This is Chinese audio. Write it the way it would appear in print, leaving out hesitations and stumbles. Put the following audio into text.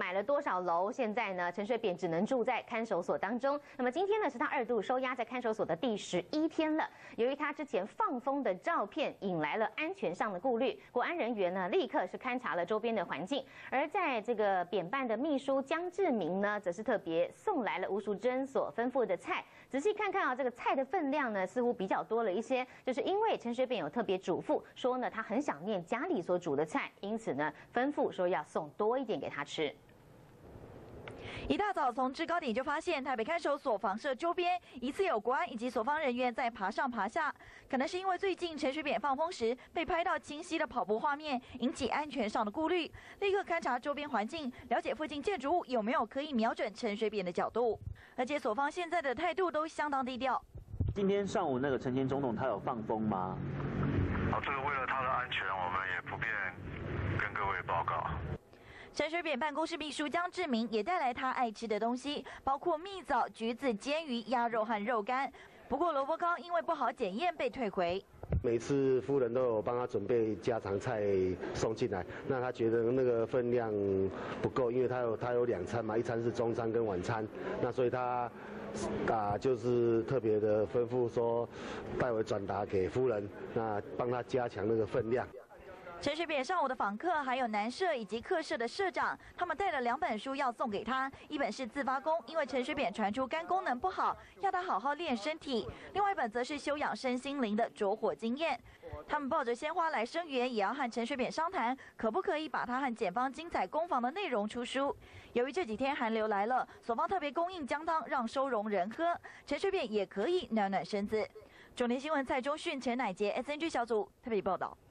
买了多少楼，现在呢，陈水扁只能住在看守所当中。那么今天呢，是他2度收押在看守所的第11天了。由于他之前放风的照片引来了安全上的顾虑，国安人员呢立刻是勘察了周边的环境。而在这个扁办的秘书江志明呢，则是特别送来了吴淑珍所吩咐的菜。仔细看看啊，这个菜的分量呢，似乎比较多了一些，就是因为陈水扁有特别嘱咐说呢，他很想念家里所煮的菜，因此呢，吩咐说要送多一点给他吃。 一大早从制高点就发现台北看守所房舍周边疑似有国安以及所方人员在爬上爬下，可能是因为最近陈水扁放风时被拍到清晰的跑步画面，引起安全上的顾虑，立刻勘察周边环境，了解附近建筑物有没有可以瞄准陈水扁的角度。而且所方现在的态度都相当低调。 今天上午那个陈前总统他有放风吗？ 这个为了他的安全，我们也不便跟各位报告。 陈水扁办公室秘书江志明也带来他爱吃的东西，包括蜜枣、橘子、煎鱼、鸭肉和肉干。不过萝卜糕因为不好检验被退回。 每次夫人都有帮他准备家常菜送进来，那他觉得那个分量不够，因为他有2餐嘛，一餐是中餐跟晚餐，那所以他就是特别的吩咐说，代为转达给夫人，那帮他加强那个分量。 陈水扁上午的访客还有男社以及客社的社长，他们带了2本书要送给他，一本是自发功，因为陈水扁传出肝功能不好，要他好好练身体；另外一本则是修养身心灵的着火经验。他们抱着鲜花来声援，也要和陈水扁商谈，可不可以把他和检方精彩攻防的内容出书。由于这几天寒流来了，所方特别供应姜汤让收容人喝，陈水扁也可以暖暖身子。重点新闻蔡中训、陈乃杰 SNG 小组特别报道。